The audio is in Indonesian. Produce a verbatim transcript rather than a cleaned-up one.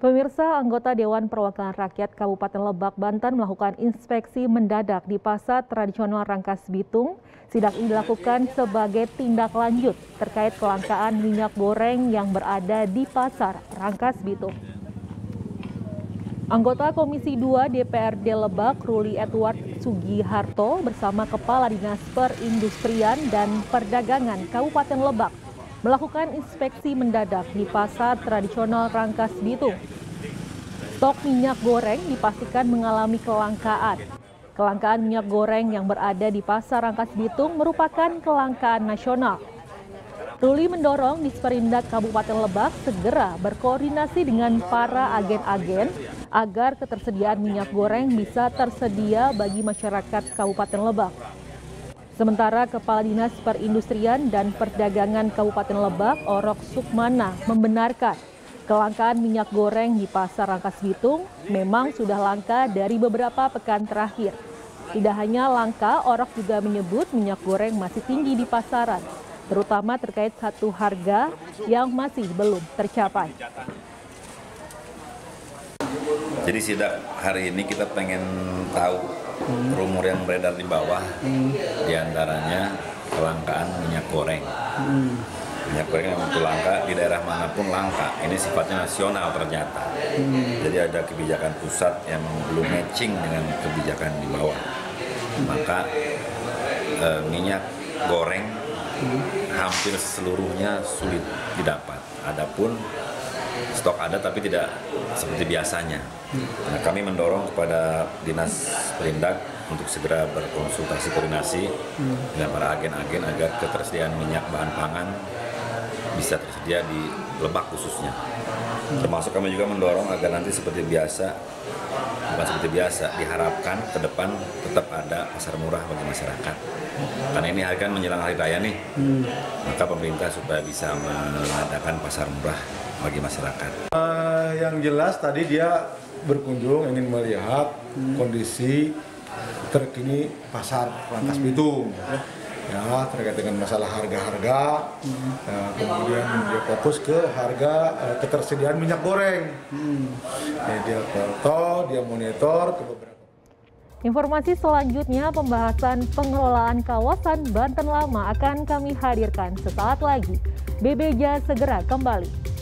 Pemirsa, anggota Dewan Perwakilan Rakyat Kabupaten Lebak, Banten melakukan inspeksi mendadak di Pasar Tradisional Rangkas Bitung. Sidak ini dilakukan sebagai tindak lanjut terkait kelangkaan minyak goreng yang berada di Pasar Rangkas Bitung. Anggota Komisi dua D P R D Lebak, Ruli Edward Sugiharto bersama Kepala Dinas Perindustrian dan Perdagangan Kabupaten Lebak melakukan inspeksi mendadak di Pasar Tradisional Rangkas Bitung. Stok minyak goreng dipastikan mengalami kelangkaan. Kelangkaan minyak goreng yang berada di Pasar Rangkas Bitung merupakan kelangkaan nasional. Ruli mendorong Disperindak Kabupaten Lebak segera berkoordinasi dengan para agen-agen agar ketersediaan minyak goreng bisa tersedia bagi masyarakat Kabupaten Lebak. Sementara Kepala Dinas Perindustrian dan Perdagangan Kabupaten Lebak, Orok Sukmana, membenarkan kelangkaan minyak goreng di Pasar Rangkas Bitung memang sudah langka dari beberapa pekan terakhir. Tidak hanya langka, Orok juga menyebut minyak goreng masih tinggi di pasaran, terutama terkait satu harga yang masih belum tercapai. Jadi sidak hari ini kita pengen tahu hmm. rumor yang beredar di bawah, hmm. diantaranya kelangkaan minyak goreng. Hmm. Minyak goreng yang untuk langka di daerah manapun langka. Ini sifatnya nasional ternyata. Hmm. Jadi ada kebijakan pusat yang belum matching dengan kebijakan di bawah. Hmm. Maka eh, minyak goreng hmm. hampir seluruhnya sulit didapat. Adapun stok ada tapi tidak seperti biasanya. Nah, kami mendorong kepada Dinas Perindak untuk segera berkonsultasi koordinasi hmm. dengan para agen-agen agar ketersediaan minyak bahan pangan bisa tersedia di Lebak khususnya. Hmm. Termasuk kami juga mendorong agar nanti seperti biasa, bukan seperti biasa, diharapkan ke depan tetap ada pasar murah bagi masyarakat. Karena ini hari kan menjelang hari raya nih, hmm. maka pemerintah supaya bisa mengadakan pasar murah bagi masyarakat. Uh, yang jelas tadi dia berkunjung ingin melihat hmm. kondisi terkini pasar Rangkas Bitung, hmm. ya terkait dengan masalah harga-harga, hmm. uh, kemudian dia fokus ke harga uh, ketersediaan minyak goreng. Hmm. Ya, dia pantau, dia monitor ke beberapa. Informasi selanjutnya, pembahasan pengelolaan kawasan Banten Lama akan kami hadirkan sesaat lagi. B B J A segera kembali.